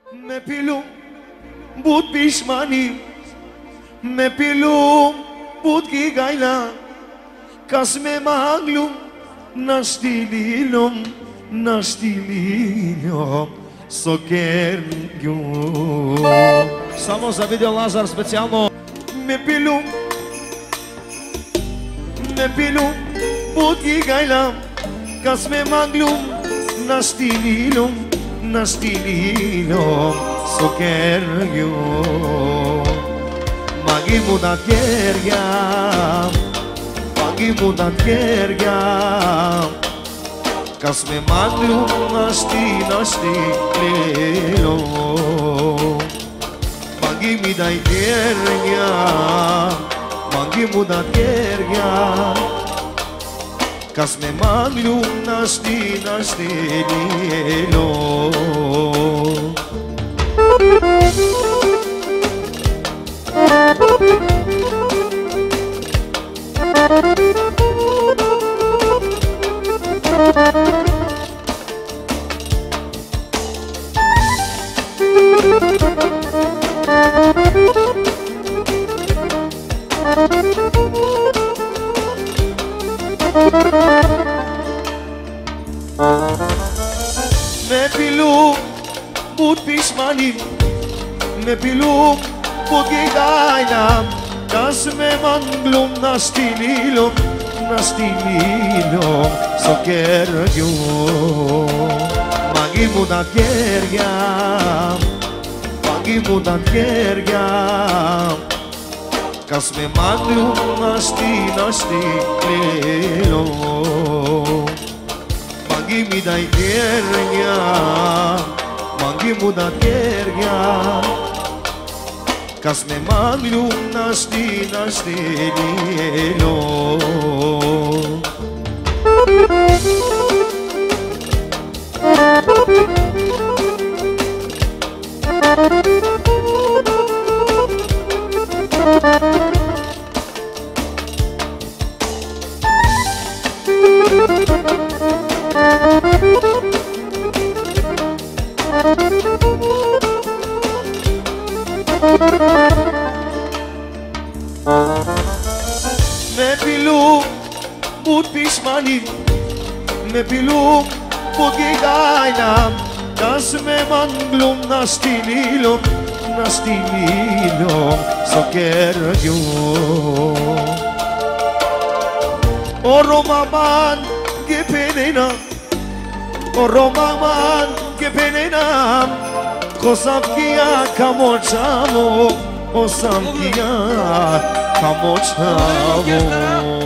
Me pilu but pishmani, me pilu but gigayla, kas me maglum nashtililum, sokerju. Само за видео Лазар специално. Me pilu but gigayla, kas me maglum nashtililum, sokerju. Μαγί μου τα χέρια, μαγί μου τα χέρια, κας με μάγλουν να στείλω. Μαγί μου τα χέρια, μαγί μου τα χέρια, κας με μάγλουν να στείλω. Με πιλού που πισμάνι, με πιλού που γιγάινα, κας με μαγκλούν να στείλω στο κέργιο. Μαγί μου τα χέρια, μαγί μου τα χέρια, κας με μαγκλούν να στείλω. Μαγί μου τα χέρια, μαγί μου τα χέρια, κας με μαγλούν να στείλω. Με πιλού που πισμάνι, με πιλού που γιγάινα, κας με μαγκλούν να στείλω στο κέργιο. Ο Ρωμαμάν και πενένα, ο Ρωμαμάν και πενένα, χωσαυκία καμοτσάμο, χωσαυκία καμοτσάμο.